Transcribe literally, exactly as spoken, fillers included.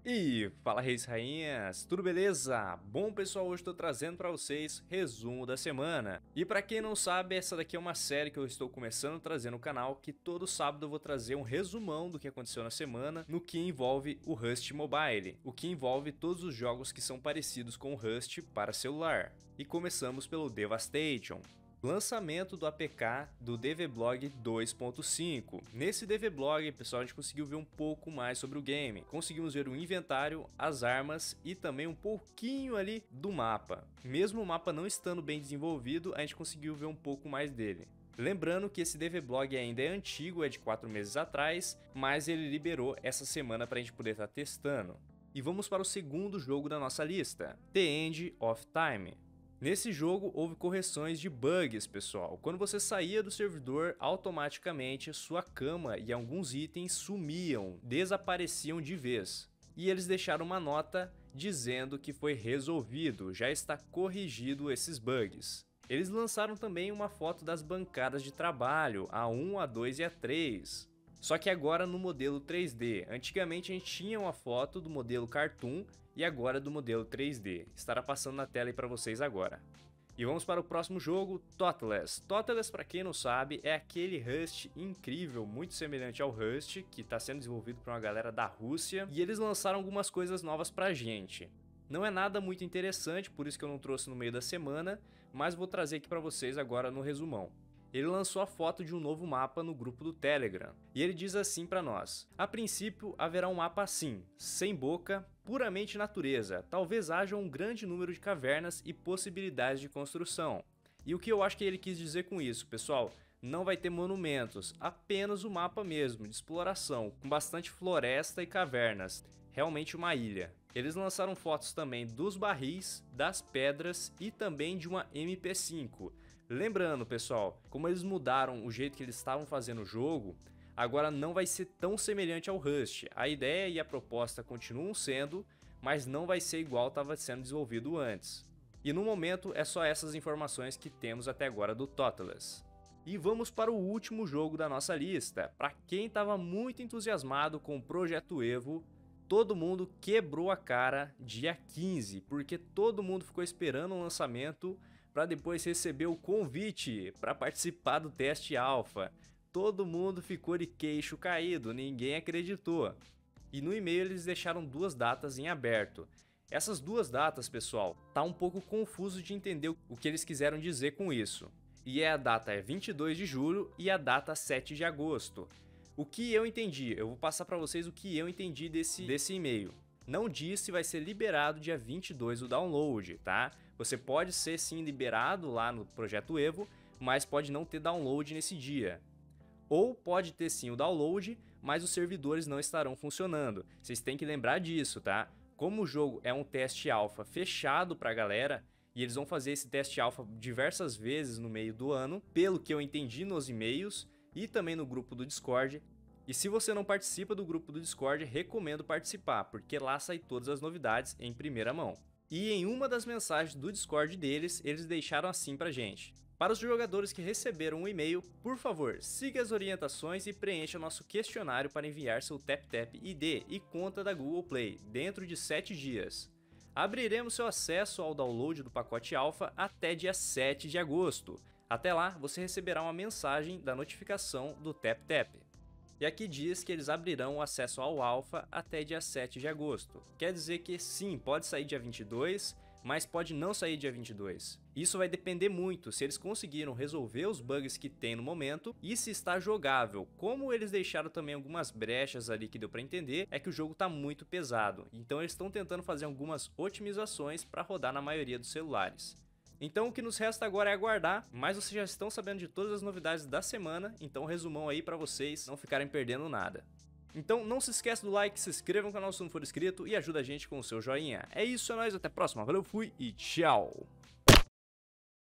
E fala, reis e rainhas, tudo beleza? Bom pessoal, hoje estou trazendo para vocês resumo da semana. E para quem não sabe, essa daqui é uma série que eu estou começando a trazer no canal, que todo sábado eu vou trazer um resumão do que aconteceu na semana, no que envolve o Rust Mobile, o que envolve todos os jogos que são parecidos com o Rust para celular. E começamos pelo Devastation. Lançamento do A P K do DVBlog dois ponto cinco. Nesse DVBlog, pessoal, a gente conseguiu ver um pouco mais sobre o game. Conseguimos ver o inventário, as armas e também um pouquinho ali do mapa. Mesmo o mapa não estando bem desenvolvido, a gente conseguiu ver um pouco mais dele. Lembrando que esse DVBlog ainda é antigo, é de quatro meses atrás, mas ele liberou essa semana para a gente poder estar testando. E vamos para o segundo jogo da nossa lista, The End of Time. Nesse jogo houve correções de bugs, pessoal. Quando você saía do servidor, automaticamente sua cama e alguns itens sumiam, desapareciam de vez. E eles deixaram uma nota dizendo que foi resolvido, já está corrigido esses bugs. Eles lançaram também uma foto das bancadas de trabalho, A um, A dois e A três. Só que agora no modelo três D. Antigamente a gente tinha uma foto do modelo Cartoon e agora do modelo três D. Estará passando na tela aí para vocês agora. E vamos para o próximo jogo, Totless. Totless, para quem não sabe, é aquele Rust incrível, muito semelhante ao Rust, que está sendo desenvolvido por uma galera da Rússia. E eles lançaram algumas coisas novas pra gente. Não é nada muito interessante, por isso que eu não trouxe no meio da semana, mas vou trazer aqui para vocês agora no resumão. Ele lançou a foto de um novo mapa no grupo do Telegram, e ele diz assim para nós: a princípio haverá um mapa assim, sem boca, puramente natureza, talvez haja um grande número de cavernas e possibilidades de construção. E o que eu acho que ele quis dizer com isso, pessoal? Não vai ter monumentos, apenas o mapa mesmo, de exploração, com bastante floresta e cavernas, realmente uma ilha. Eles lançaram fotos também dos barris, das pedras e também de uma M P cinco. Lembrando, pessoal, como eles mudaram o jeito que eles estavam fazendo o jogo, agora não vai ser tão semelhante ao Rust. A ideia e a proposta continuam sendo, mas não vai ser igual estava sendo desenvolvido antes. E no momento é só essas informações que temos até agora do Totless. E vamos para o último jogo da nossa lista. Para quem estava muito entusiasmado com o Projeto Evo, todo mundo quebrou a cara dia quinze, porque todo mundo ficou esperando o lançamento para depois receber o convite para participar do teste alfa. Todo mundo ficou de queixo caído, ninguém acreditou. E no e-mail eles deixaram duas datas em aberto. Essas duas datas, pessoal, tá um pouco confuso de entender o que eles quiseram dizer com isso. E é a data é vinte e dois de julho e a data sete de agosto. O que eu entendi, eu vou passar para vocês o que eu entendi desse, desse e-mail. Não diz se vai ser liberado dia vinte e dois o download, tá? Você pode ser sim liberado lá no Projeto Evo, mas pode não ter download nesse dia. Ou pode ter sim o download, mas os servidores não estarão funcionando. Vocês têm que lembrar disso, tá? Como o jogo é um teste alfa fechado para a galera, e eles vão fazer esse teste alfa diversas vezes no meio do ano, pelo que eu entendi nos e-mails e também no grupo do Discord. E se você não participa do grupo do Discord, recomendo participar, porque lá saem todas as novidades em primeira mão. E em uma das mensagens do Discord deles, eles deixaram assim pra gente: para os jogadores que receberam um e-mail, por favor, siga as orientações e preencha nosso questionário para enviar seu TapTap I D e conta da Google Play dentro de sete dias. Abriremos seu acesso ao download do pacote alfa até dia sete de agosto. Até lá, você receberá uma mensagem da notificação do TapTap. E aqui diz que eles abrirão o acesso ao alfa até dia sete de agosto. Quer dizer que sim, pode sair dia vinte e dois, mas pode não sair dia vinte e dois. Isso vai depender muito se eles conseguiram resolver os bugs que tem no momento e se está jogável. Como eles deixaram também algumas brechas ali que deu para entender, é que o jogo está muito pesado. Então eles estão tentando fazer algumas otimizações para rodar na maioria dos celulares. Então o que nos resta agora é aguardar, mas vocês já estão sabendo de todas as novidades da semana, então resumão aí para vocês não ficarem perdendo nada. Então não se esqueça do like, se inscreva no canal se não for inscrito e ajuda a gente com o seu joinha. É isso, é nóis, até a próxima, valeu, fui e tchau!